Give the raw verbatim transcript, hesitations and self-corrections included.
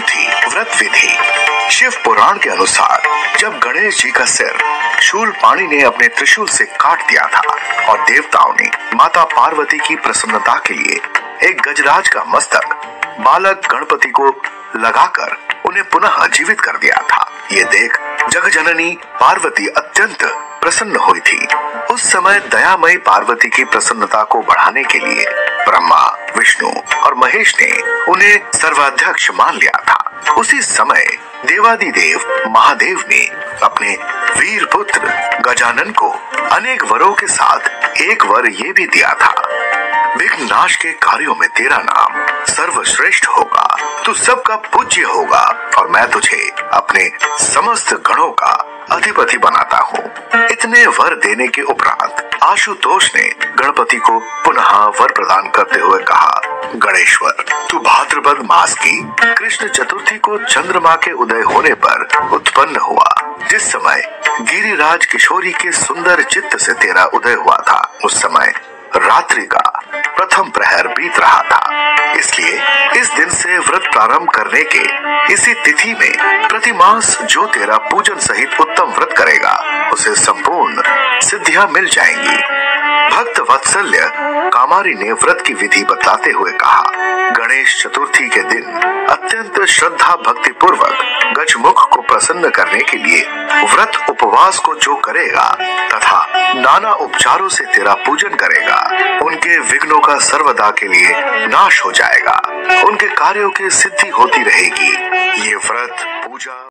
चतुर्थी व्रत विधि। शिव पुराण के अनुसार जब गणेश जी का सिर शूलपाणि ने अपने त्रिशूल से काट दिया था और देवताओं ने माता पार्वती की प्रसन्नता के लिए एक गजराज का मस्तक बालक गणपति को लगाकर उन्हें पुनः जीवित कर दिया था, ये देख जगजननी पार्वती अत्यंत प्रसन्न हुई थी। उस समय दयामयी पार्वती की प्रसन्नता को बढ़ाने के लिए ब्रह्मा, विष्णु और महेश ने उन्हें सर्वाध्यक्ष मान लिया था। उसी समय देवादिदेव महादेव ने अपने वीर पुत्र गजानन को अनेक वरों के साथ एक वर ये भी दिया था, विघ्न नाश के कार्यों में तेरा नाम सर्वश्रेष्ठ होगा, तू सबका पूज्य होगा और मैं तुझे अपने समस्त गणों का अधिपति बनाता हूँ। इतने वर देने के उपरांत आशुतोष ने गणपति को पुनः वर प्रदान करते हुए कहा, गणेश्वर, तू भाद्रपद मास की कृष्ण चतुर्थी को चंद्रमा के उदय होने पर उत्पन्न हुआ, जिस समय गिरिराज किशोरी के सुंदर चित्त से तेरा उदय हुआ था। उस समय रात्रि का प्रथम प्रहर बीत रहा था, इसलिए इस दिन से व्रत प्रारंभ करने के इसी तिथि में प्रतिमास जो तेरा पूजन सहित उत्तम व्रत करेगा उसे संपूर्ण सिद्धियां मिल जाएंगी। भक्त वत्सल्य कामारी ने व्रत की विधि बतलाते हुए कहा, गणेश चतुर्थी के दिन अत्यंत श्रद्धा भक्ति पूर्वक गजमुख को प्रसन्न करने के लिए व्रत उपवास को जो करेगा तथा नाना उपचारों से तेरा पूजन करेगा, उनके विघ्नों का सर्वदा के लिए नाश हो जाएगा, उनके कार्यों की सिद्धि होती रहेगी। ये व्रत पूजा